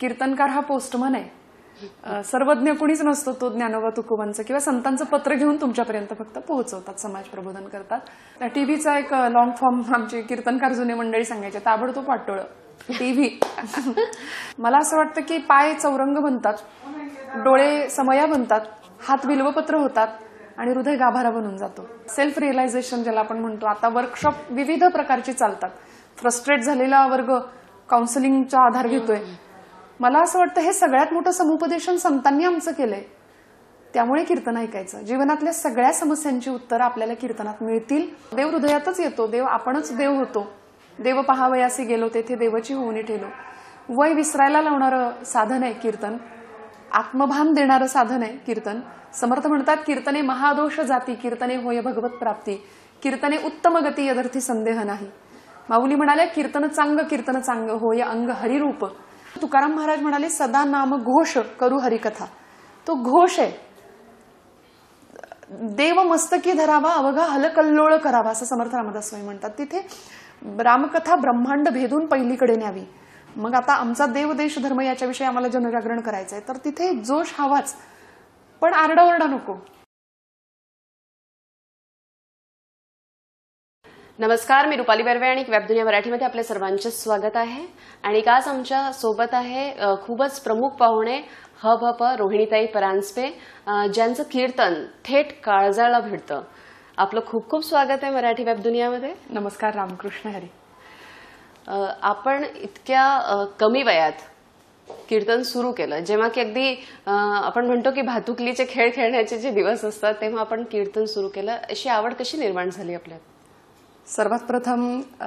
कीर्तनकार हा पोस्टमन आहे. सर्वज्ञ कुणीच नसतो. तो ज्ञानोबा तुकोबांचं किंवा संतांचं पत्र घेऊन तुमच्यापर्यंत फक्त पोहोचवतात, समाज प्रबोधन करतात. टीव्हीचा एक लॉंग फॉर्म आमचे कीर्तनकार जुने मंडळी सांगायचे, ताबडतोब पाटोळं टीव्ही. मला असं वाटतं की पाय चौरंग बनतात, डोळे समया बनतात, हात बिल्वपत्र होतात आणि हृदय गाभारा बनून जातो. सेल्फ रिअलायझेशन ज्याला आपण म्हणतो. आता वर्कशॉप विविध प्रकारची चालतात. फ्रस्ट्रेट झालेला वर्ग काउन्सिलिंगचा आधार घेतोय. मला असं वाटतं हे सगळ्यात मोठं समुपदेशन संतांनी आमचं केलंय. त्यामुळे कीर्तन ऐकायचं. जीवनातल्या सगळ्या समस्यांची उत्तरं आपल्याला कीर्तनात मिळतील. देव हृदयातच येतो. देव आपणच देव होतो. देव पहावयासी गेलो तेथे देवाची होऊन ठेलो. वय विसरायला लावणारं साधन आहे कीर्तन. आत्मभान देणारं साधन आहे कीर्तन. समर्थ म्हणतात, कीर्तने महादोष जाती, कीर्तने होय भगवत प्राप्ती, कीर्तने उत्तम गती यदर्थी संदेह नाही. माऊली म्हणाले, कीर्तन चांग होय अंग हरिरूप. तुकाराम महाराज म्हणाले, सदा नाम घोष करू हरिकथा. तो घोष आहे. देव मस्तकी धरावा, अवघा हलकल्लोळ करावा, असं समर्थ रामदास स्वामी म्हणतात. तिथे रामकथा ब्रह्मांड भेदून पहिलीकडे न्यावी. मग आता आमचा देव देश धर्म याच्याविषयी आम्हाला जनजागरण करायचंय, तर तिथे जोश हवाच, पण आरडाओरडा नको. नमस्कार, मी रुपाली बर्वे आणि वेबदुनिया मराठीमध्ये आपल्या सर्वांचे स्वागत आहे. आणि आज आमच्या सोबत आहे खूपच प्रमुख पाहुणे हभप रोहिणीताई परांजपे, ज्यांचं कीर्तन थेट काळजाला भिडतं. आपलं खूप खूप स्वागत आहे मराठी वेबदुनियामध्ये. नमस्कार, रामकृष्ण हरी. आपण इतक्या कमी वयात कीर्तन सुरू केलं, जेव्हा की अगदी आपण म्हणतो की भातुकलीचे खेळ खेळण्याचे जे दिवस असतात, तेव्हा आपण कीर्तन सुरू केलं. अशी आवड कशी निर्माण झाली आपल्यात? सर्वात प्रथम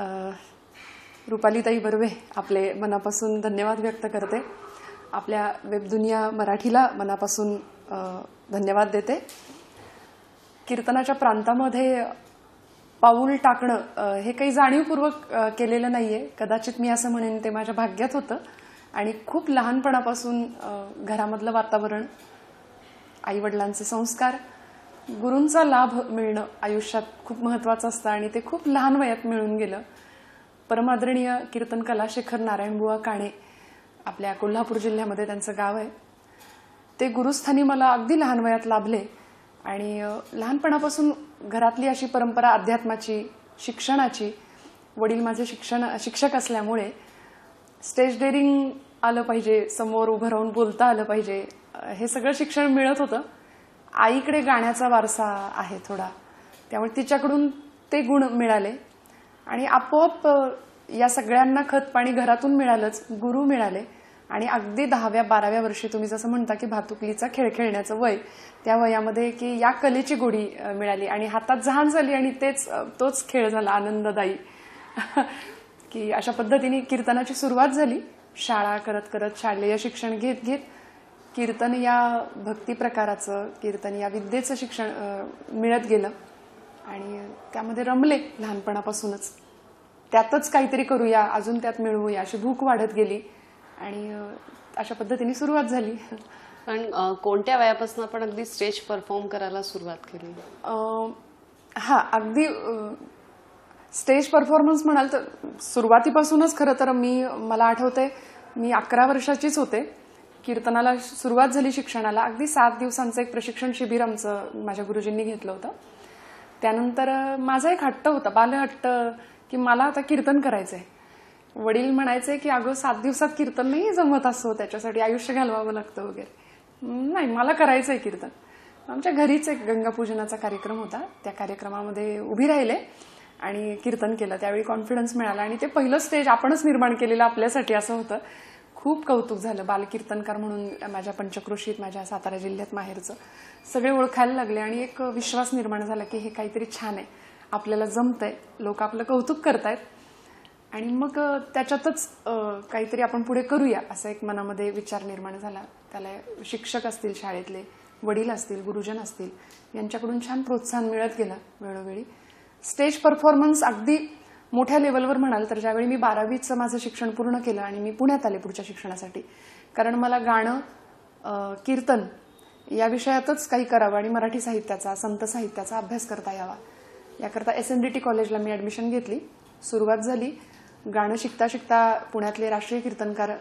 रुपालीताई बर्वे, आपले मनापासून धन्यवाद व्यक्त करते. आपल्या वेबदुनिया मराठीला मनापासून धन्यवाद देते. कीर्तनाच्या प्रांतामध्ये पाऊल टाकणं हे काही जाणीवपूर्वक केलेलं नाहीये. कदाचित मी असं म्हणेन ते माझ्या भाग्यात होतं. आणि खूप लहानपणापासून घरामधलं वातावरण, आईवडिलांचे संस्कार, गुरूंचा लाभ मिळणं आयुष्यात खूप महत्वाचं असतं आणि ते खूप लहान वयात मिळून गेलं. परमादरणीय कीर्तन कलाशेखर नारायणबुवा काणे, आपल्या कोल्हापूर जिल्ह्यामध्ये त्यांचं गाव आहे, ते गुरुस्थानी मला अगदी लहान वयात लाभले. आणि लहानपणापासून घरातली अशी परंपरा अध्यात्माची, शिक्षणाची, वडील माझे शिक्षक असल्यामुळे स्टेज डेअरिंग आलं पाहिजे, समोर उभं राहून बोलता आलं पाहिजे, हे सगळं शिक्षण मिळत होतं. आईकडे गाण्याचा वारसा आहे थोडा, त्यामुळे तिच्याकडून ते गुण मिळाले. आणि आपोआप या सगळ्यांना खत पाणी घरातून मिळालंच, गुरु मिळाले. आणि अगदी 10व्या-12व्या वर्षी तुम्ही जसं म्हणता की भातुकलीचा खेळ खेळण्याचं वय, त्या वयामध्ये की या कलेची गोडी मिळाली आणि हातात जहान झाली आणि तोच खेळ झाला आनंददायी. की अशा पद्धतीने कीर्तनाची सुरुवात झाली. शाळा करत करत, शालेय शिक्षण घेत घेत कीर्तन या भक्ती प्रकाराचं, कीर्तन या विद्येचं शिक्षण मिळत गेलं आणि त्यामध्ये रमले लहानपणापासूनच. त्यातच काहीतरी करूया, अजून त्यात मिळवूया अशी भूक वाढत गेली आणि अशा पद्धतीने सुरुवात झाली. पण कोणत्या वयापासून आपण अगदी स्टेज परफॉर्म करायला सुरुवात केली? अगदी स्टेज परफॉर्मन्स म्हणाल तर सुरुवातीपासूनच. खरं तर मला आठवतंय, मी 11 वर्षाचीच होते. कीर्तनाला सुरुवात झाली शिक्षणाला. अगदी 7 दिवसांचं एक प्रशिक्षण शिबिर आमचं माझ्या गुरुजींनी घेतलं होतं. त्यानंतर माझा एक हट्ट होता, बालहट्ट, की मला आता कीर्तन करायचंय. वडील म्हणायचे की अगं 7 दिवसात कीर्तन नाही जमत, असो त्याच्यासाठी आयुष्य घालवावं लागतं वगैरे. नाही, मला करायचंय कीर्तन. आमच्या घरीच एक गंगापूजनाचा कार्यक्रम होता. त्या कार्यक्रमामध्ये उभी राहिले आणि कीर्तन केलं. त्यावेळी कॉन्फिडन्स मिळाला आणि ते पहिलं स्टेज आपणच निर्माण केलेलं आपल्यासाठी असं होतं. खूप कौतुक झालं. बालकीर्तनकार म्हणून माझ्या पंचक्रोशीत, माझ्या सातारा जिल्ह्यात माहेरचं सगळे ओळखायला लागले आणि एक विश्वास निर्माण झाला की हे काहीतरी छान आहे, आपल्याला जमतंय, लोक आपलं कौतुक करतायत. आणि मग त्याच्यातच काहीतरी आपण पुढे करूया असा एक मनामध्ये विचार निर्माण झाला. त्याला शिक्षक असतील, शाळेतले वडील असतील, गुरुजन असतील, यांच्याकडून छान प्रोत्साहन मिळत गेलं वेळोवेळी. स्टेज परफॉर्मन्स अगदी मोठ्या लेवलवर म्हणाल तर ज्यावेळी मी 12वीचं माझं शिक्षण पूर्ण केलं आणि मी पुण्यात आले पुढच्या शिक्षणासाठी, कारण मला गाणं, कीर्तन या विषयातच काही करावं आणि मराठी साहित्याचा, संत साहित्याचा अभ्यास करता यावा, याकरता SNDT कॉलेजला मी ऍडमिशन घेतली. सुरुवात झाली. गाणं शिकता शिकता पुण्यातले राष्ट्रीय कीर्तनकार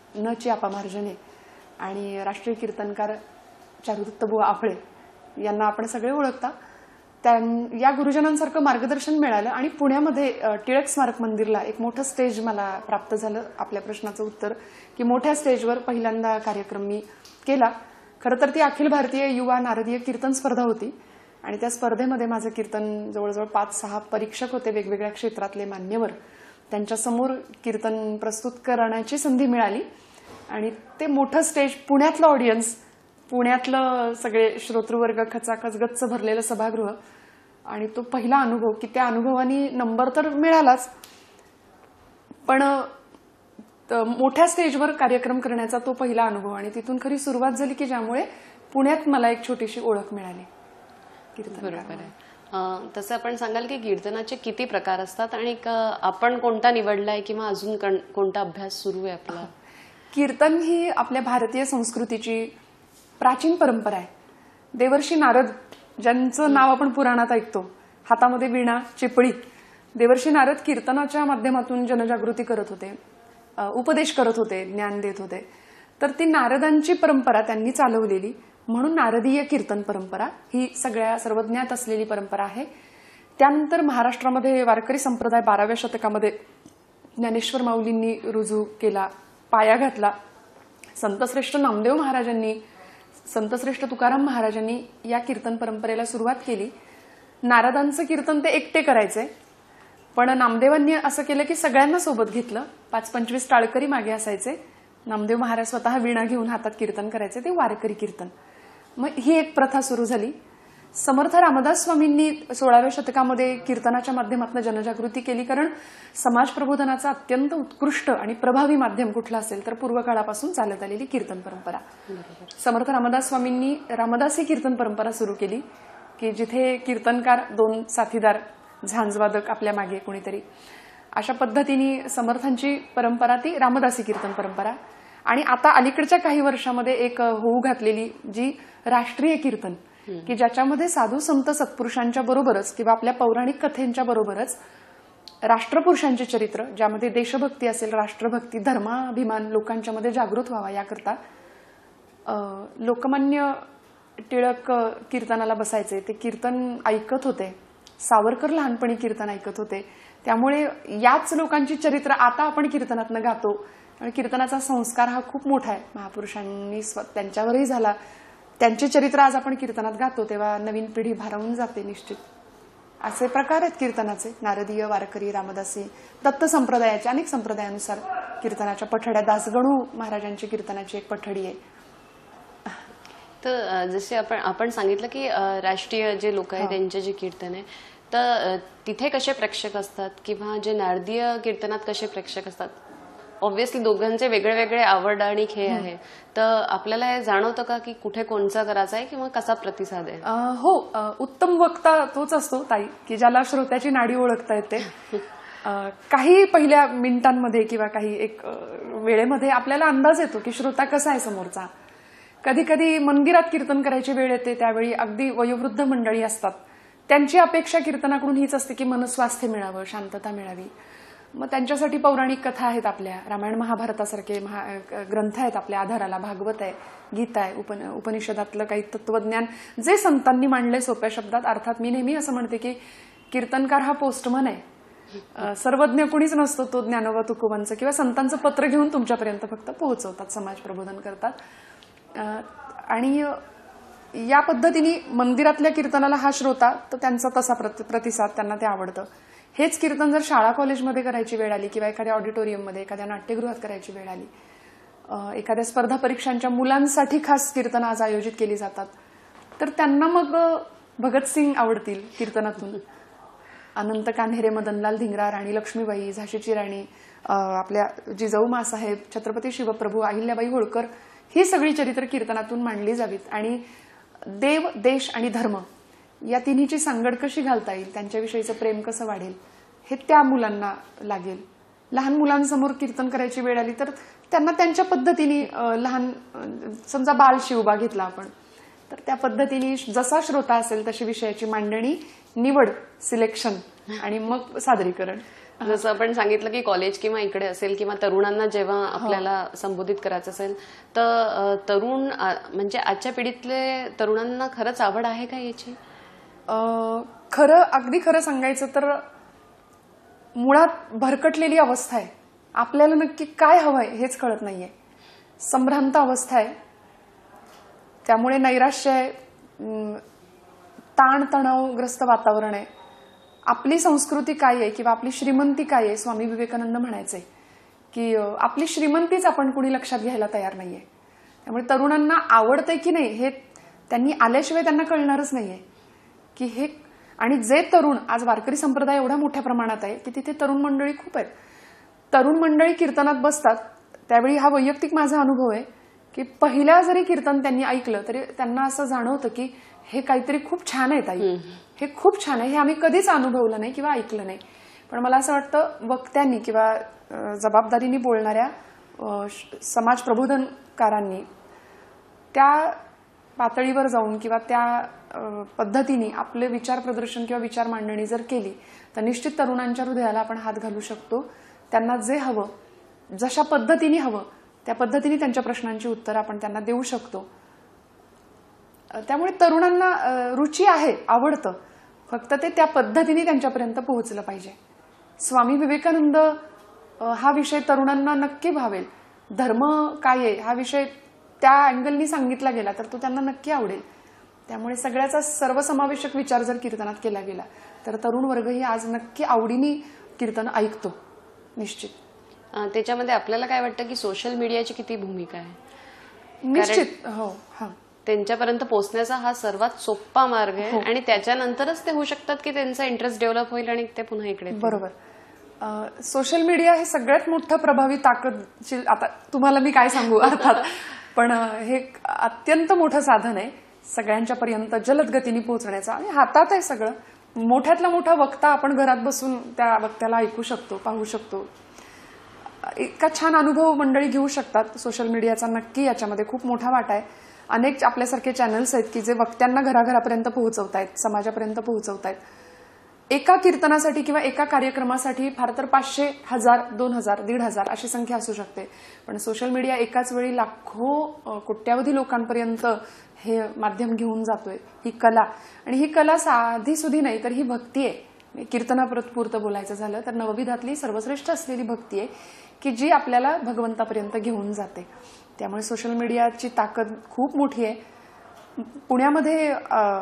न ची अपामार्जने आणि राष्ट्रीय कीर्तनकार चारुदत्तबुवा आपळे यांना आपण सगळे ओळखता. या गुरुजनांसारखं मार्गदर्शन मिळालं आणि पुण्यामध्ये टिळक स्मारक मंदिरला एक मोठं स्टेज मला प्राप्त झालं. आपल्या प्रश्नाचं उत्तर की मोठ्या स्टेजवर पहिल्यांदा कार्यक्रम मी केला. खरं तर ती अखिल भारतीय युवा नारदीय कीर्तन स्पर्धा होती आणि त्या स्पर्धेमध्ये माझं कीर्तन जवळजवळ 5-6 परीक्षक होते वेगवेगळ्या क्षेत्रातले मान्यवर, त्यांच्यासमोर कीर्तन प्रस्तुत करण्याची संधी मिळाली आणि ते मोठं स्टेज, पुण्यातलं ऑडियन्स, पुण्यातलं सगळे श्रोतृवर्ग, खचाखच गच्च भरलेलं सभागृह आणि तो पहिला अनुभव की त्या अनुभवानी नंबर तर मिळालाच, पण मोठ्या स्टेजवर कार्यक्रम करण्याचा तो पहिला अनुभव आणि तिथून खरी सुरुवात झाली की ज्यामुळे पुण्यात मला एक छोटीशी ओळख मिळाली. बरोबर आहे. तसं आपण सांगाल की कीर्तनाचे किती प्रकार असतात आणि आपण कोणता निवडलाय किंवा अजून कोणता अभ्यास सुरू आहे आपला? कीर्तन ही आपल्या भारतीय संस्कृतीची प्राचीन परंपरा आहे. देवर्षी नारद, ज्यांचं नाव आपण पुराणात ऐकतो, हातामध्ये वीणा, चिपळी, देवर्षी नारद कीर्तनाच्या माध्यमातून जनजागृती करत होते, उपदेश करत होते, ज्ञान देत होते. तर ती नारदांची परंपरा त्यांनी चालवलेली, म्हणून नारदीय कीर्तन परंपरा ही सर्वज्ञात असलेली परंपरा आहे. त्यानंतर महाराष्ट्रामध्ये वारकरी संप्रदाय 12व्या शतकामध्ये ज्ञानेश्वर माऊलींनी रुजू केला, पाया घातला. संतश्रेष्ठ नामदेव महाराजांनी, संतश्रेष्ठ तुकाराम महाराजांनी या कीर्तन परंपरेला सुरुवात केली. नारदांचं कीर्तन ते एकटे करायचे, पण नामदेवांनी असं केलं की सगळ्यांना सोबत घेतलं. 5-25 टाळकरी मागे असायचे. नामदेव महाराज स्वतः वीणा घेऊन हातात कीर्तन करायचे, ते वारकरी कीर्तन. मग ही एक प्रथा सुरू झाली. समर्थ रामदास स्वामींनी 16व्या शतकामध्ये कीर्तनाच्या माध्यमातून जनजागृती केली, कारण समाज प्रबोधनाचा अत्यंत उत्कृष्ट आणि प्रभावी माध्यम कुठलं असेल तर पूर्वकाळापासून चालत आलेली कीर्तन परंपरा. समर्थ रामदास स्वामींनी रामदासी कीर्तन परंपरा सुरू केली की जिथे कीर्तनकार, 2 साथीदार, झांजवादक आपल्या मागे कोणीतरी, अशा पद्धतीने समर्थांची परंपरा ती रामदासी कीर्तन परंपरा. आणि आता अलीकडच्या काही वर्षामध्ये एक होऊ घातलेली जी राष्ट्रीय कीर्तन, की ज्याच्यामध्ये साधू संत सत्पुरुषांच्या बरोबरच किंवा आपल्या पौराणिक कथेंच्या बरोबरच राष्ट्रपुरुषांचे चरित्र, ज्यामध्ये देशभक्ती असेल, राष्ट्रभक्ती, धर्माभिमान लोकांच्या मध्ये जागृत व्हावा याकरता लोकमान्य टिळक कीर्तनाला बसायचे, ते कीर्तन ऐकत होते. सावरकर लहानपणी कीर्तन ऐकत होते. त्यामुळे याच लोकांची चरित्र आता आपण कीर्तनातनं गातो आणि कीर्तनाचा संस्कार हा खूप मोठा आहे. महापुरुषांनी त्यांच्यावरही झाला. त्यांची चरित्र आज आपण कीर्तनात गातो तेव्हा नवीन पिढी भारावून जाते निश्चित. असे प्रकार आहेत कीर्तनाचे, नारदीय, वारकरी, रामदासी, दत्त संप्रदायाचे, अनेक संप्रदायानुसार कीर्तनाच्या पठड्या. दासगणू महाराजांची कीर्तनाची एक पठडी आहे. तर जसे आपण सांगितलं की राष्ट्रीय जे लोक आहेत त्यांचे जे कीर्तन आहे, तर तिथे कसे प्रेक्षक असतात किंवा जे नारदीय कीर्तनात कसे प्रेक्षक असतात? ऑब्व्हियसली दोघांचे वेगळे वेगळे आवड आणि खेळ आहे, तर आपल्याला हे जाणवतं का की कुठे कोणचा करायचा आहे किंवा कसा प्रतिसाद आहे? हो, उत्तम वक्ता तोच असतो ताई, की ज्याला श्रोत्याची नाडी ओळखता येते. काही पहिल्या मिनिटांमध्ये किंवा काही एक वेळेमध्ये आपल्याला अंदाज येतो की श्रोता कसा आहे समोरचा. कधी कधी मंदिरात कीर्तन करायची वेळ येते, त्यावेळी अगदी वयोवृद्ध मंडळी असतात, त्यांची अपेक्षा कीर्तनाकडून हीच असते की मनस्वास्थ्य मिळावं, शांतता मिळावी. मग त्यांच्यासाठी पौराणिक कथा आहेत, आपल्या रामायण महाभारतासारखे ग्रंथ आहेत आपल्या आधाराला. भागवत आहे, गीता आहे, उपनिषदातलं काही तत्वज्ञान जे संतांनी मांडले सोप्या शब्दात. अर्थात मी नेहमी असं म्हणते की कीर्तनकार हा पोस्टमन आहे, सर्वज्ञ कुणीच नसतो. तो ज्ञानोबा तुकोबांचं किंवा संतांचं पत्र घेऊन तुमच्यापर्यंत फक्त पोहोचवतात, समाज प्रबोधन करतात. आणि या पद्धतीने मंदिरातल्या कीर्तनाला हा श्रोता, तर त्यांचा तसा प्रतिसाद, त्यांना ते आवडतं. हेच कीर्तन जर शाळा कॉलेजमध्ये करायची वेळ आली किंवा एखाद्या ऑडिटोरियममध्ये, एखाद्या नाट्यगृहात करायची वेळ आली, एखाद्या स्पर्धा परीक्षांच्या मुलांसाठी खास कीर्तन आज आयोजित केली जातात, तर त्यांना मग भगतसिंग आवडतील कीर्तनातून. अनंत कान्हेरे, मदनलाल धिंगरा, राणी लक्ष्मीबाई, झाशीची राणी, आपल्या जिजाऊ माँसाहेब, छत्रपती शिवप्रभू, अहिल्याबाई होळकर, ही सगळी चरित्र कीर्तनातून मांडली जावीत. आणि देव, देश आणि धर्म या तिन्हीची सांगड कशी घालता येईल, त्यांच्याविषयीचं प्रेम कसं वाढेल, हे त्या मुलांना लागेल. लहान मुलांसमोर कीर्तन करायची वेळ आली तर त्यांना त्यांच्या पद्धतीने, लहान समजा बाल शिवबा घेतला आपण, तर त्या पद्धतीने जसा श्रोता असेल तशी विषयाची मांडणी, निवड, सिलेक्शन आणि मग सादरीकरण. जसं आपण सांगितलं की कॉलेज किंवा इकडे असेल किंवा तरुणांना जेव्हा आपल्याला संबोधित करायचं असेल तर तरुण म्हणजे आजच्या पिढीतले तरुणांना खरंच आवड आहे का याची? अगदी खरं सांगायचं तर मुळात भरकटलेली अवस्था आहे. आपल्याला नक्की काय हवंय हेच कळत नाहीये. संभ्रांत अवस्था आहे. त्यामुळे नैराश्य आहे, ताणतणावग्रस्त वातावरण आहे. आपली संस्कृती काय आहे किंवा आपली श्रीमंती काय आहे, स्वामी विवेकानंद म्हणायचे की आपली श्रीमंतीच आपण कुणी लक्षात घ्यायला तयार नाहीये. त्यामुळे तरुणांना आवडतंय की नाही हे त्यांनी आल्याशिवाय त्यांना कळणारच नाहीये की हे. आणि जे तरुण आज वारकरी संप्रदाय एवढा मोठ्या प्रमाणात आहे की तिथे तरुण मंडळी खूप आहेत. तरुण मंडळी कीर्तनात बसतात त्यावेळी हा वैयक्तिक माझा अनुभव आहे की पहिल्या जरी कीर्तन त्यांनी ऐकलं तरी त्यांना असं जाणवतं की हे काहीतरी खूप छान आहे ताई, हे खूप छान आहे, हे आम्ही कधीच अनुभवलं नाही किंवा ऐकलं नाही. पण मला असं वाटतं वक्त्यांनी किंवा जबाबदारीने बोलणाऱ्या समाज प्रबोधनकारांनी त्या पातळीवर जाऊन किंवा त्या पद्धतीने आपले विचार प्रदर्शन किंवा विचार मांडणी जर केली तर निश्चित तरुणांच्या हृदयाला आपण हात घालू शकतो. त्यांना जे हवं, जशा पद्धतीने हवं त्या पद्धतीने त्यांच्या प्रश्नांची उत्तरं आपण त्यांना देऊ शकतो. त्यामुळे तरुणांना रुची आहे, आवडतं, फक्त ते त्या पद्धतीने त्यांच्यापर्यंत पोहोचलं पाहिजे. स्वामी विवेकानंद हा विषय तरुणांना नक्की भावेल. धर्म काय आहे हा विषय त्या अँगलनी सांगितला गेला तर तो त्यांना नक्की आवडेल. त्यामुळे सगळ्याचा सर्वसमावेशक विचार जर कीर्तनात केला गेला तर तरुण वर्गही आज नक्की आवडीने कीर्तन ऐकतो निश्चित. त्याच्यामध्ये आपल्याला काय वाटतं की सोशल मीडियाची किती भूमिका आहे? निश्चित हो. त्यांच्यापर्यंत पोहोचण्याचा हा सर्वात सोपा मार्ग आहे आणि त्याच्यानंतरच ते होऊ शकतात की त्यांचा इंटरेस्ट डेव्हलप होईल आणि ते पुन्हा इकडे. बरोबर. सोशल मीडिया हे सगळ्यात मोठं प्रभावी ताकदशील, आता तुम्हाला मी काय सांगू अर्थात, पण हे अत्यंत मोठं साधन आहे सगळ्यांच्या पर्यंत जलद गतीने पोहोचण्याचं आणि हातात आहे सगळं. मोठ्यातला मोठा वक्ता आपण घरात बसून त्या वक्त्याला ऐकू शकतो, पाहू शकतो. इतका छान अनुभव मंडळी घेऊ शकतात. सोशल मीडियाचा नक्की याच्यामध्ये खूप मोठा वाटा आहे. अनेक आपल्यासारखे चॅनल्स आहेत की जे वक्त्यांना घराघरापर्यंत पोहोचवतायत, समाजापर्यंत पोहोचवतायत. एका कीर्तनासाठी किंवा एका कार्यक्रमासाठी फार तर 500, 1000, 2000, 1500 अशी संख्या असू शकते. पण सोशल मीडिया एकाच वेळी लाखो, कोट्यावधी लोकांपर्यंत हे माध्यम घेऊन जातोय. ही कला, आणि ही कला साधी सुधी नाही तर ही भक्ती आहे. कीर्तनापुरतं बोलायचं झालं तर नवविधातली सर्वश्रेष्ठ असलेली भक्ती आहे की जी आपल्याला भगवंतापर्यंत घेऊन जाते. त्यामुळे सोशल मीडियाची ताकद खूप मोठी आहे. पुण्यामध्ये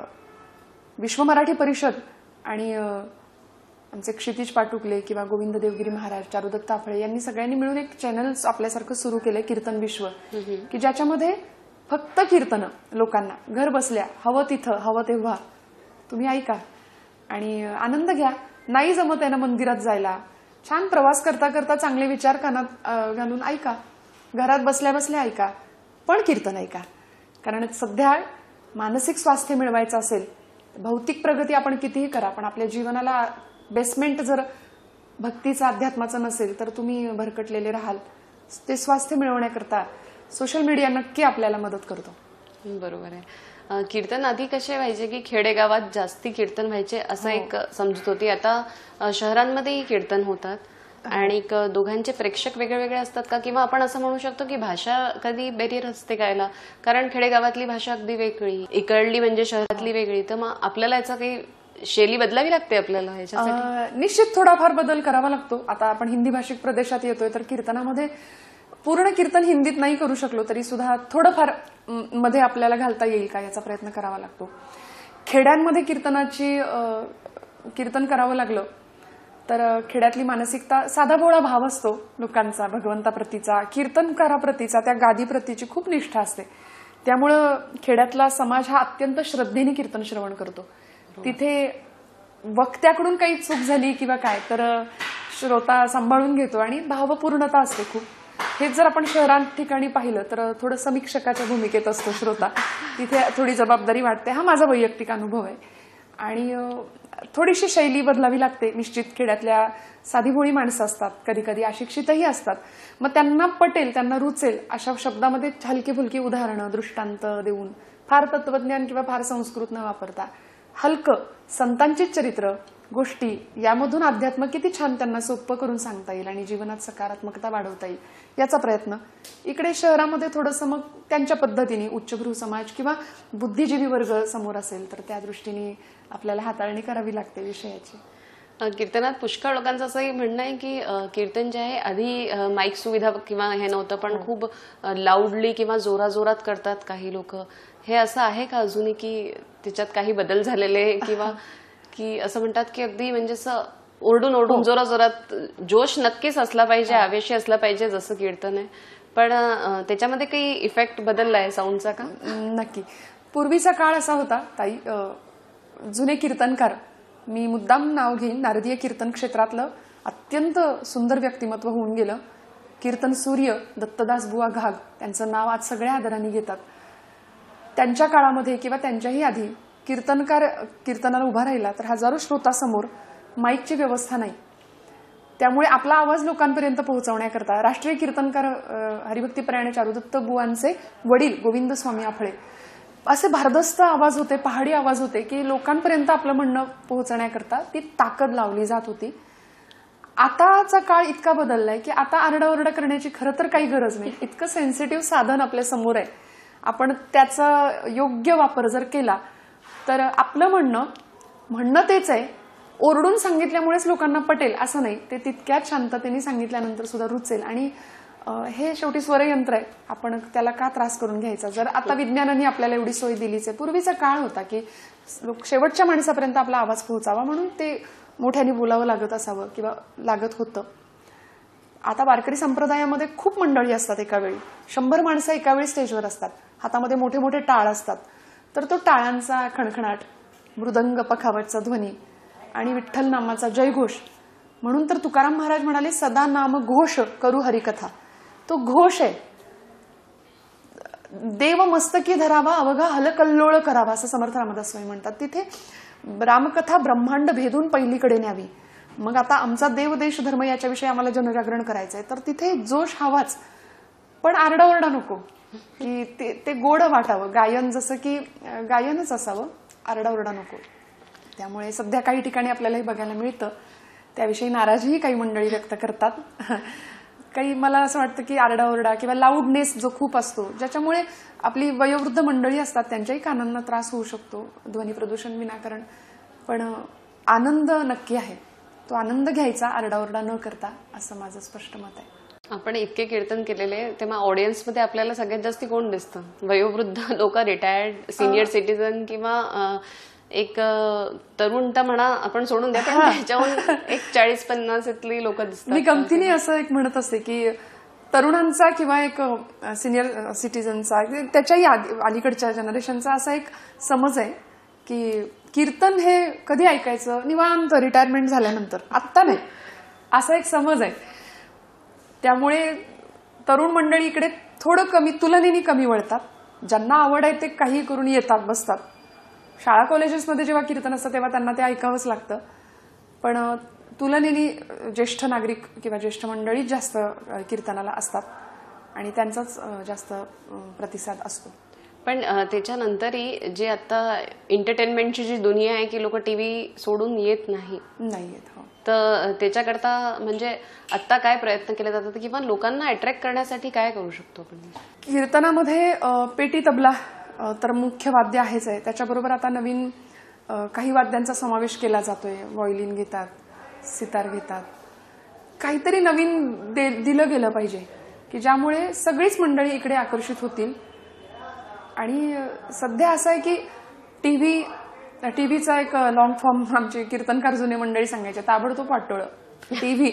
विश्व मराठी परिषद आणि आमचे क्षितिज पाटुकले किंवा गोविंद देवगिरी महाराज, चारुदत्त आफळे यांनी सगळ्यांनी मिळून एक चॅनल आपल्यासारखं सुरू केलंय कीर्तन विश्व, की ज्याच्यामध्ये फक्त कीर्तनं लोकांना घर बसल्या हवं तिथं हवं तेव्हा तुम्ही ऐका आणि आनंद घ्या. नाही जमत आहे ना मंदिरात जायला, छान प्रवास करता करता चांगले विचार कानात घालून ऐका, घरात बसल्या बसल्या ऐका, पण कीर्तन ऐका. कारण सध्या मानसिक स्वास्थ्य मिळवायचं असेल, भौतिक प्रगती आपण कितीही करा, पण आपल्या जीवनाला बेसमेंट जर भक्तीचं अध्यात्माचं नसेल तर तुम्ही भरकटलेले राहाल. ते स्वास्थ्य मिळवण्याकरता सोशल मीडिया नक्की आपल्याला मदत करतो. बरोबर आहे. कीर्तन आधी कसे व्हायचे की खेडेगावात जास्ती कीर्तन व्हायचे असं एक समजत होती. आता शहरांमध्येही कीर्तन होतात आणि दोघांचे प्रेक्षक वेगळे वेगळे असतात का, किंवा आपण असं म्हणू शकतो की भाषा कधी बेरीर असते गायला, कारण खेडेगावातली भाषा अगदी वेगळी, इकडली म्हणजे शहरातली वेगळी, तर मग आपल्याला याचा काही शैली बदलावी लागते आपल्याला ह्याच्यासाठी? निश्चित थोडाफार बदल करावा लागतो. आता आपण हिंदी भाषिक प्रदेशात येतोय तर कीर्तनामध्ये पूर्ण कीर्तन हिंदीत नाही करू शकलो तरी सुद्धा थोडंफार मध्ये आपल्याला घालता येईल का याचा प्रयत्न करावा लागतो. खेड्यांमध्ये कीर्तन करावं लागलं तर खेड्यातली मानसिकता, साधा भोळा भाव असतो लोकांचा भगवंताप्रतीचा, कीर्तनकाराप्रतीचा, त्या गादीप्रतीची खूप निष्ठा असते. त्यामुळं खेड्यातला समाज हा अत्यंत श्रद्धेने कीर्तन श्रवण करतो. तिथे वक्त्याकडून काही चूक झाली किंवा काय तर श्रोता सांभाळून घेतो आणि भावपूर्णता असते खूप. हेच जर आपण शहरात ठिकाणी पाहिलं तर थोडं समीक्षकाच्या भूमिकेत असतो श्रोता, तिथे थोडी जबाबदारी वाटते. हा माझा वैयक्तिक अनुभव आहे. आणि थोडीशी शैली बदलावी लागते निश्चित. खेड्यातल्या साधीभोळी माणसं असतात, कधी कधी अशिक्षितही असतात, मग त्यांना पटेल, त्यांना रुचेल अशा शब्दामध्ये हलकी फुलकी उदाहरणं, दृष्टांत देऊन, फार तत्वज्ञान किंवा फार संस्कृत न वापरता हलकं संतांची चरित्र गोष्टी यामधून अध्यात्म किती छान त्यांना सोपं करून सांगता येईल आणि जीवनात सकारात्मकता वाढवता येईल याचा प्रयत्न. इकडे शहरामध्ये थोडंसं मग त्यांच्या पद्धतीने उच्चभ्रू समाज किंवा बुद्धिजीवी वर्ग समोर असेल तर त्या दृष्टीने आपल्याला हाताळणी करावी लागते विषयाची. कीर्तनात पुष्कळ लोकांचं असंही म्हणणं आहे की कीर्तन जे आहे आधी माईक सुविधा किंवा हे नव्हतं पण खूप लाऊडली किंवा जोराजोरात करतात काही लोक. हे असं आहे का अजूनही की त्याच्यात काही बदल झालेले किंवा की असं म्हणतात की अगदी म्हणजे असं ओरडून ओरडून जोराजोरात जोश नक्कीच असला पाहिजे, आवेशी असला पाहिजे जसं कीर्तन आहे, पण त्याच्यामध्ये काही इफेक्ट बदललाय साऊंडचा का? नक्की. पूर्वीचा काळ असा होता ताई, जुने कीर्तनकार, मी मुद्दाम नाव घेईन, नारदीय कीर्तन क्षेत्रातलं अत्यंत सुंदर व्यक्तिमत्व होऊन गेलं कीर्तन सूर्य दत्तदास बुवा घाग, त्यांचं नाव आज सगळ्या आदराने घेतात. त्यांच्या काळामध्ये किंवा त्यांच्याही आधी कीर्तनकार कीर्तनाला उभा राहिला तर हजारो श्रोतासमोर माईकची व्यवस्था नाही. त्यामुळे आपला आवाज लोकांपर्यंत पोहोचवण्याकरता राष्ट्रीय कीर्तनकार हरिभक्तीपरायण चारुदत्त बुवांचे वडील गोविंद स्वामी आफळे असे भारदस्त आवाज होते, पहाडी आवाज होते की लोकांपर्यंत आपलं म्हणणं पोहोचण्याकरता ती ताकद लावली जात होती. आताचा काळ इतका बदललाय की आता आरडाओरडा करण्याची खरं तर काही गरज नाही. इतकं सेन्सिटिव्ह साधन आपल्या समोर आहे, आपण त्याचा योग्य वापर जर केला तर आपलं म्हणणं तेच आहे. ओरडून सांगितल्यामुळेच लोकांना पटेल असं नाही, ते तितक्याच शांततेने सांगितल्यानंतर सुद्धा रुचेल. आणि हे शेवटी स्वरयंत्र आहे, आपण त्याला का त्रास करून घ्यायचा. जर आता विज्ञानाने आपल्याला एवढी सोय दिलीच आहे. पूर्वीचा काळ होता की शेवटच्या माणसापर्यंत आपला आवाज पोहोचावा म्हणून ते मोठ्याने बोलावं लागत असावं किंवा लागत होतं. आता वारकरी संप्रदायामध्ये खूप मंडळी असतात, एका वेळी 100 माणसं एका वेळी स्टेजवर असतात, हातामध्ये मोठे मोठे टाळ असतात, तर तो टाळांचा खणखणाट, मृदंग पखावटचा ध्वनी आणि विठ्ठल नामाचा जयघोष. म्हणून तर तुकाराम महाराज म्हणाले, सदा नाम घोष करू हरिकथा. तो घोष आहे. देव मस्तकी धरावा अवघा हलकल्लोळ करावा असं समर्थ रामदास स्वामी म्हणतात. तिथे रामकथा ब्रह्मांड भेदून पहिलीकडे न्यावी. मग आता आमचा देव देश धर्म याच्याविषयी आम्हाला जनजागरण करायचंय तर तिथे जोश हवाच, पण आरडाओरडा नको की ते गोड वाटावं. गायन जसं की गायनच असावं, आरडाओरडा नको. त्यामुळे सध्या काही ठिकाणी आपल्यालाही बघायला मिळतं, त्याविषयी नाराजीही काही मंडळी व्यक्त करतात. काही मला असं वाटतं की आरडाओरडा किंवा लाऊडनेस जो खूप असतो, ज्याच्यामुळे आपली वयोवृद्ध मंडळी असतात त्यांच्याही कानांना त्रास होऊ शकतो, ध्वनी प्रदूषण विनाकारण. पण आनंद नक्की आहे, तो आनंद घ्यायचा आरडाओरडा न करता, असं माझं स्पष्ट मत आहे. आपण इतके कीर्तन केलेले, तेव्हा ऑडियन्समध्ये आपल्याला सगळ्यात जास्त कोण दिसतं? वयोवृद्ध लोक, रिटायर्ड सिनियर सिटीजन किंवा एक तरुण तर म्हणा आपण सोडून द्या, पण त्याच्याहून एक 40-50 इथली लोक दिसतात. मी गमतीने असं एक म्हणत असते की तरुणांचा किंवा एक सिनियर सिटीजनचा, त्याच्याही अलीकडच्या जनरेशनचा असा एक समज आहे की कीर्तन हे कधी ऐकायचं, निवांत रिटायरमेंट झाल्यानंतर, आत्ता नाही, असा एक समज आहे. त्यामुळे तरुण मंडळी इकडे थोडं कमी, तुलनेने कमी वळतात. ज्यांना आवड आहे ते काही करून येतात, बसतात. शाळा कॉलेजेसमध्ये जेव्हा कीर्तन असतं तेव्हा त्यांना ते ऐकावंच लागतं. पण तुलनेने ज्येष्ठ नागरिक किंवा ज्येष्ठ मंडळी जास्त कीर्तनाला असतात आणि त्यांचाच जास्त प्रतिसाद असतो. पण त्याच्यानंतरही जे आता एंटरटेनमेंटची जी दुनिया आहे की लोक टीव्ही सोडून येत नाही येत, तर त्याच्याकरता म्हणजे आता काय प्रयत्न केले जातात किंवा लोकांना अट्रॅक्ट करण्यासाठी काय करू शकतो आपण? कीर्तनामध्ये पेटी तबला तर मुख्य वाद्य आहेच आहे. त्याच्याबरोबर आता नवीन काही वाद्यांचा समावेश केला जातोय. व्हायोलिन घेतात, सितार घेतात. काहीतरी नवीन दिलं गेलं पाहिजे की ज्यामुळे सगळीच मंडळी इकडे आकर्षित होतील. आणि सध्या असं आहे की टीव्हीचा एक लॉंग फॉर्म आमचे कीर्तनकार जुने मंडळी सांगायचे, ताबडतोब वाटोळं टीव्ही.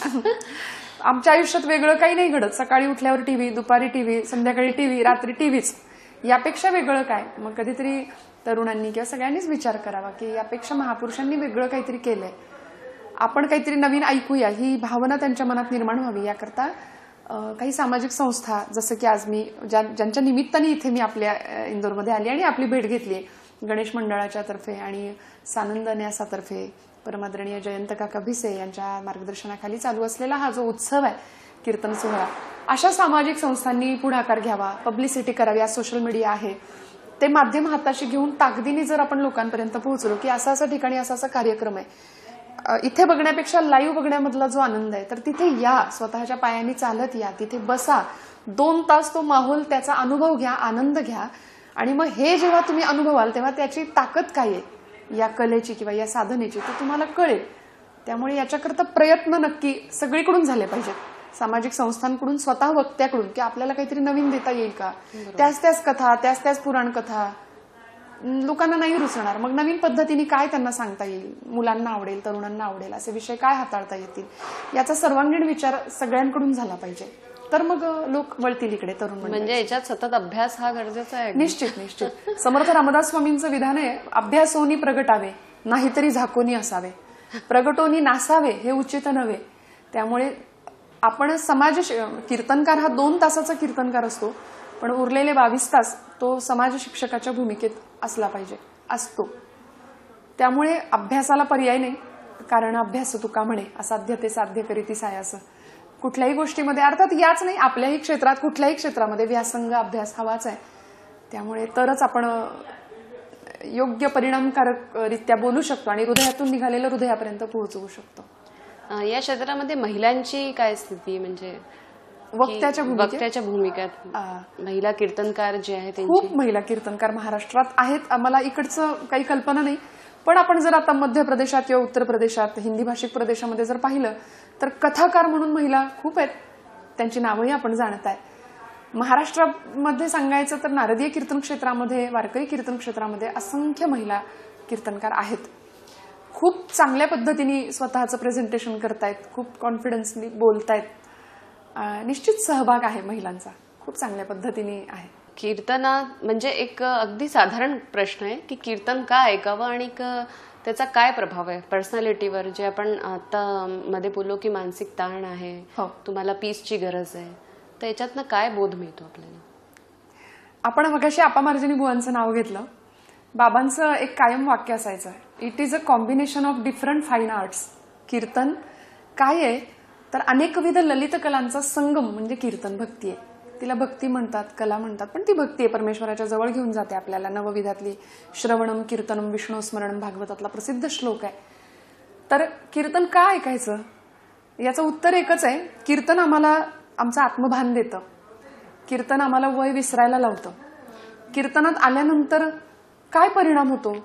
आमच्या आयुष्यात वेगळं काही नाही घडत. सकाळी उठल्यावर टीव्ही, दुपारी टीव्ही, संध्याकाळी टीव्ही, रात्री टीव्हीच. यापेक्षा वेगळं काय? मग कधीतरी तरुणांनी किंवा सगळ्यांनीच विचार करावा की यापेक्षा महापुरुषांनी वेगळं काहीतरी केलंय, आपण काहीतरी नवीन ऐकूया, ही भावना त्यांच्या मनात निर्माण व्हावी. याकरता काही सामाजिक संस्था, जसं की आज मी ज्यांच्या निमित्ताने इथे मी आपल्या इंदोरमध्ये आली आणि आपली भेट घेतली, गणेश मंडळाच्या तर्फे आणि सानंद न्यासातर्फे परमादरणीय जयंत काका भिसे यांच्या मार्गदर्शनाखाली चालू असलेला हा जो उत्सव आहे कीर्तन सोहळा, अशा सामाजिक संस्थांनी पुढाकार घ्यावा, पब्लिसिटी करावी. आज सोशल मीडिया आहे, ते माध्यम हाताशी घेऊन ताकदीने जर आपण लोकांपर्यंत पोहोचलो की असं असं ठिकाणी असा कार्यक्रम आहे, इथे बघण्यापेक्षा लाईव्ह बघण्यामधला जो आनंद आहे, तर तिथे या, स्वतःच्या पायाने चालत या, तिथे बसा, 2 तास तो माहोल, त्याचा अनुभव घ्या, आनंद घ्या. आणि मग हे जेव्हा तुम्ही अनुभवाल तेव्हा त्याची ताकद काय आहे या कलेची किंवा या साधनेची ते तुम्हाला कळेल. त्यामुळे याच्याकरता प्रयत्न नक्की सगळीकडून झाले पाहिजेत, सामाजिक संस्थांकडून, स्वतः वक्त्याकडून, की आपल्याला काहीतरी नवीन देता येईल का. त्याच कथा, त्याच पुराण कथा लोकांना नाही रुचणार. मग नवीन पद्धतीने काय त्यांना सांगता येईल, मुलांना आवडेल, तरुणांना आवडेल असे विषय काय हाताळता येतील, याचा सर्वांगीण विचार सगळ्यांकडून झाला पाहिजे. तर मग लोक वळतील इकडे, तरुण म्हणजे याच्यात सतत अभ्यास हा गरजेचा आहे. निश्चित. समर्थ रामदास स्वामींचं विधान आहे, अभ्यासोनी प्रगटावे नाहीतरी झाकोनी असावे, प्रगटोनी नासावे हे उचित नव्हे. त्यामुळे आपण कीर्तनकार हा 2 तासाचा कीर्तनकार असतो, पण उरलेले 22 तास तो समाज शिक्षकाच्या भूमिकेत असला पाहिजे, असतो. त्यामुळे अभ्यासाला पर्याय नाही, कारण अभ्यास तुका म्हणे असाध्य ते साध्य करीती सायास. कुठल्याही गोष्टीमध्ये, अर्थात याच नाही, आपल्याही क्षेत्रात, कुठल्याही क्षेत्रामध्ये व्यासंग अभ्यास हवाच आहे. त्यामुळे तरच आपण योग्य परिणामकारक रित्या बोलू शकतो आणि हृदयातून निघालेलं हृदयापर्यंत पोहोचवू शकतो. या क्षेत्रामध्ये महिलांची काय स्थिती, म्हणजे वक्त्याच्या भूमिकेत महिला कीर्तनकार जे आहेत, खूप महिला कीर्तनकार महाराष्ट्रात आहेत. मला इकडचं काही कल्पना नाही, पण आपण जर आता मध्य प्रदेशात किंवा उत्तर प्रदेशात, हिंदी भाषिक प्रदेशामध्ये जर पाहिलं तर कथाकार म्हणून महिला खूप आहेत, त्यांची नावंही आपण जाणत आहे. महाराष्ट्रामध्ये सांगायचं तर नारदीय कीर्तन क्षेत्रामध्ये, वारकरी कीर्तन क्षेत्रामध्ये असंख्य महिला कीर्तनकार आहेत. खूप चांगल्या पद्धतीने स्वतःचं प्रेझेंटेशन करतायत, खूप कॉन्फिडन्सनी बोलतायत. निश्चित सहभाग आहे महिलांचा, खूप चांगल्या पद्धतीने आहे. कीर्तनात म्हणजे एक अगदी साधारण प्रश्न आहे की कीर्तन का ऐकावं आणि त्याचा काय प्रभाव आहे पर्सनॅलिटीवर, जे आपण आता मध्ये बोललो की मानसिक ताण आहे, तुम्हाला पीसची गरज आहे, तर याच्यातनं काय बोध मिळतो आपल्याला. आपण मगाशी आपा मार्जनी बुवांचं नाव घेतलं. बाबांचं एक कायम वाक्य असायचं, it is a combination of different fine arts. Kirtan काय आहे तर अनेकविध ललित कलांचा संगम म्हणजे कीर्तन. भक्ती आहे, तिला भक्ती म्हणतात, कला म्हणतात, पण ती भक्ती आहे, परमेश्वराच्या जवळ घेऊन जाते आपल्याला. नवविधातली श्रवणम कीर्तनम विष्णू स्मरणम भागवतातला प्रसिद्ध श्लोक आहे. तर कीर्तन का ऐकायचं याचं उत्तर एकच आहे, कीर्तन आम्हाला आमचं आत्मभान देतं, कीर्तन आम्हाला वय विसरायला लावतं. कीर्तनात आल्यानंतर काय परिणाम होतो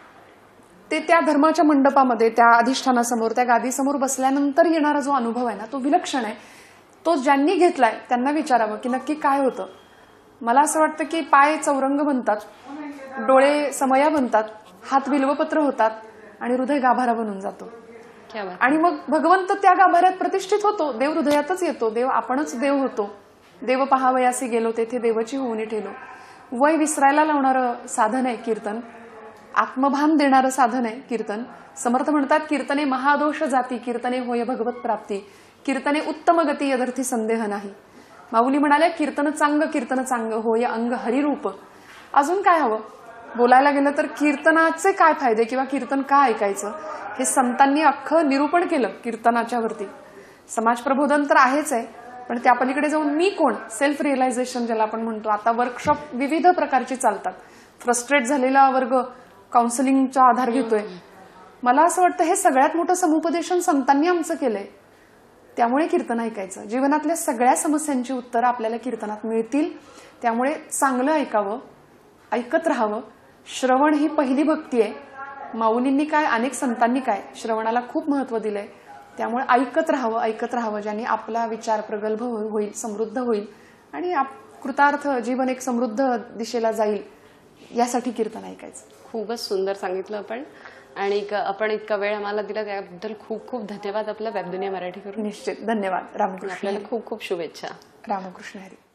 ते त्या धर्माच्या मंडपामध्ये, त्या अधिष्ठानासमोर, त्या गादीसमोर बसल्यानंतर येणारा जो अनुभव आहे ना, तो विलक्षण आहे. तो ज्यांनी घेतलाय त्यांना विचारावं की नक्की काय होतं. मला असं वाटतं की पाय चौरंग बनतात, डोळे समया बनतात, हात बिल्वपत्र होतात आणि हृदय गाभारा बनून जातो. आणि मग भगवंत त्या गाभाऱ्यात प्रतिष्ठित होतो, देव हृदयातच येतो, देव आपणच देव होतो. देव पहावयासी गेलो तेथे देवची होऊनी ठेलो. वय विसरायला लावणारं साधन आहे कीर्तन, आत्मभान देणारं साधन आहे कीर्तन. समर्थ म्हणतात, कीर्तने महादोष जाती, कीर्तने होय भगवत प्राप्ती, कीर्तने उत्तम गती यदर्थी संदेह नाही. माऊली म्हणाल्या, कीर्तन चांग होय अंग हरिरूप. अजून काय हवं बोलायला गेलं तर कीर्तनाचे काय फायदे किंवा कीर्तन का ऐकायचं हे संतांनी अख्खं निरूपण केलं कीर्तनाच्या वरती. समाज प्रबोधन तर आहेच आहे, पण त्या पलीकडे जाऊन मी कोण, सेल्फ रिअलायझेशन ज्याला आपण म्हणतो. आता वर्कशॉप विविध प्रकारची चालतात. फ्रस्ट्रेट झालेला वर्ग काउन्सिलिंगचा आधार घेतोय. मला असं वाटतं हे सगळ्यात मोठं समुपदेशन संतांनी आमचं केलंय. त्यामुळे कीर्तन ऐकायचं. जीवनातल्या सगळ्या समस्यांची उत्तरं आपल्याला कीर्तनात मिळतील. त्यामुळे चांगलं ऐकावं, ऐकत राहावं. श्रवण ही पहिली भक्ती आहे. माऊलींनी काय, अनेक संतांनी काय, श्रवणाला खूप महत्व दिलंय. त्यामुळे ऐकत राहावं, ज्यांनी आपला विचार प्रगल्भ होईल, समृद्ध होईल आणि कृतार्थ जीवन एक समृद्ध दिशेला जाईल. यासाठी कीर्तन ऐकायचं. खूपच सुंदर सांगितलं आपण, आणि आपण इतका वेळ आम्हाला दिला त्याबद्दल खूप खूप धन्यवाद आपल्या वेबदुनिया मराठी करून. निश्चित धन्यवाद. रामकृष्ण. आपल्याला खूप खूप शुभेच्छा. रामकृष्ण हरी.